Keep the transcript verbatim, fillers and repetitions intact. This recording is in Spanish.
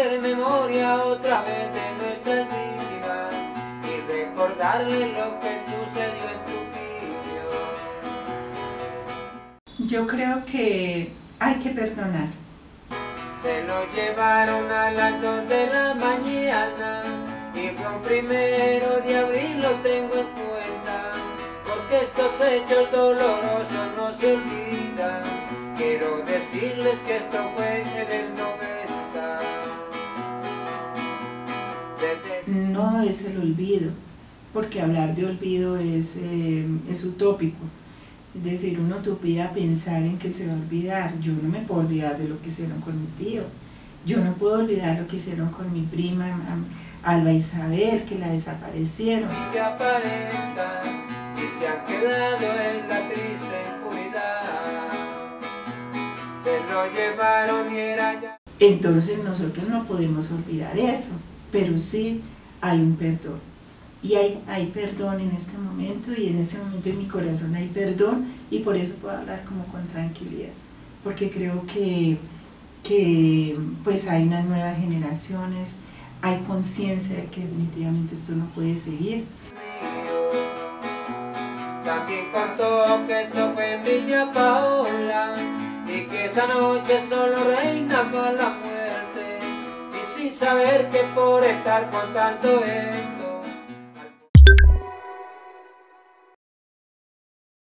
hacer memoria otra vez de nuestras víctimas y recordarles lo que sucedió en Trujillo. Yo creo que hay que perdonar. Se lo llevaron a las dos de la mañana y fue un primero de abril, lo tengo en cuenta, porque estos hechos dolorosos no se olvidan. Quiero decirles que esto fue en el noventa. Desde... No es el olvido, porque hablar de olvido es, eh, es utópico. Es decir, una utopía pensar en que se va a olvidar. Yo no me puedo olvidar de lo que hicieron con mi tío. Yo no puedo olvidar lo que hicieron con mi prima Alba Isabel, que la desaparecieron. Y que aparentan y se han quedado en la triste impunidad. Se lo llevaron y era ya. Entonces nosotros no podemos olvidar eso, pero sí hay un perdón. Y hay, hay perdón en este momento, y en este momento en mi corazón hay perdón, y por eso puedo hablar como con tranquilidad, porque creo que, que pues hay unas nuevas generaciones, hay conciencia de que definitivamente esto no puede seguir. También contó que eso fue en Villa Paola y que esa noche solo reinaba la muerte, y sin saber que por estar contando él